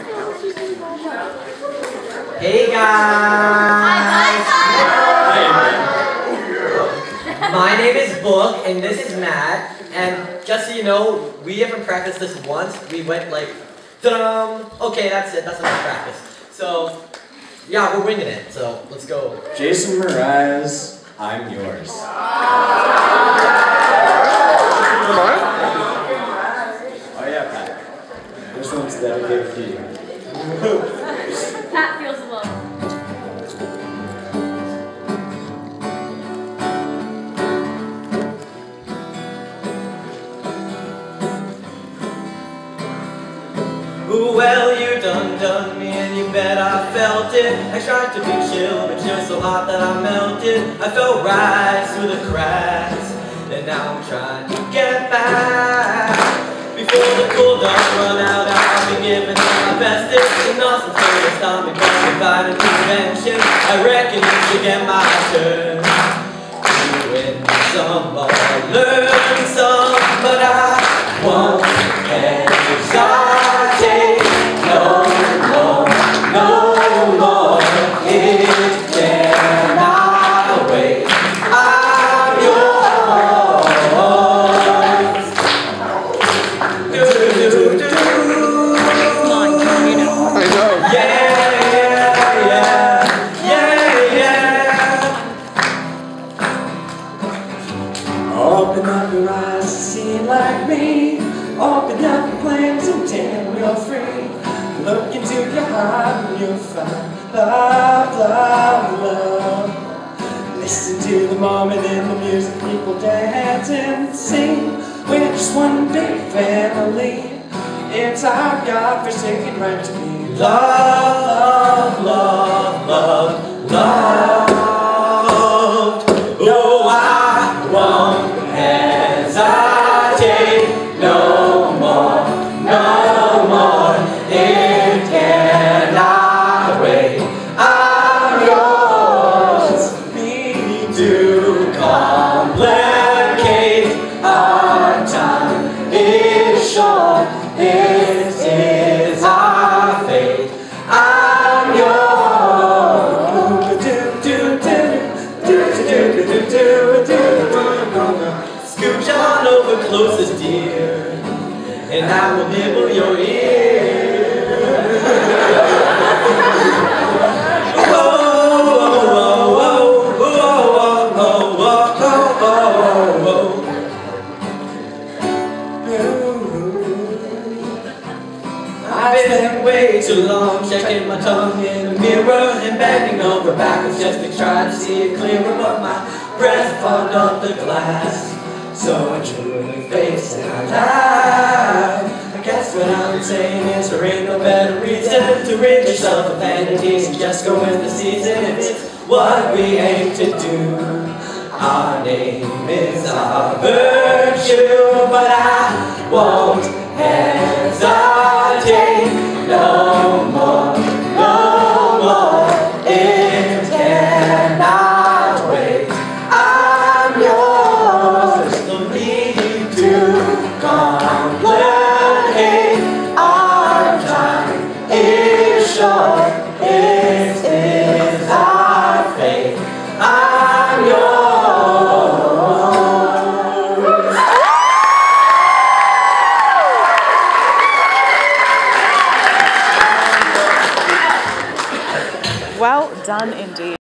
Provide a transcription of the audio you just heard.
Hey guys! My name is Book and this is Matt, and just so you know, we haven't practiced this once. We went like, dum. Okay, that's it, that's enough practice. So, yeah, we're winging it, so let's go. Jason Mraz, I'm yours. Oh yeah, Pat. This one's dedicated to you. Pat feels alone. Well, you done me and you bet I felt it. I tried to be chill, but you're so hot that I melted. I fell right through the cracks, and now I'm trying to get back. Before the cool dogs run out, I'll be giving it my best. It's nothing to stop me from providing intervention. I reckon you should get my turn. Doing some more, learn some, but I won't hesitate no more, no more. It cannot wait. I'm yours. Do, do, do. I know. Open up your eyes to see like me. Open up your plans and damn you're free. Look into your heart and you'll find love, love, love. Listen to the moment in the music, people dance and sing. We're just one big family. It's our God-forsaken right to be love, love, love, love, loved. Oh, I won't hesitate no more, no more. It cannot wait. I'm yours. Need to complicate. Our time is short. This is our fate. I'm yours. Scooch on over closest, dear, and I will nibble your ear. Whoa, whoa, whoa, whoa, whoa, I've been way too long checking my tongue in the mirror and bending over backwards just to try to see it clearer, but my breath fogged up the glass. So I truly face it out loud. I guess what I'm saying is there ain't no better reason to rid yourself of vanities and just go with the season. It's what we aim to do. Our name is our virtue, but I won't hesitate no more, no more. It cannot wait. I'm yours. No need to complicate. Our time is short. This is our fate. I'm yours. Well done indeed.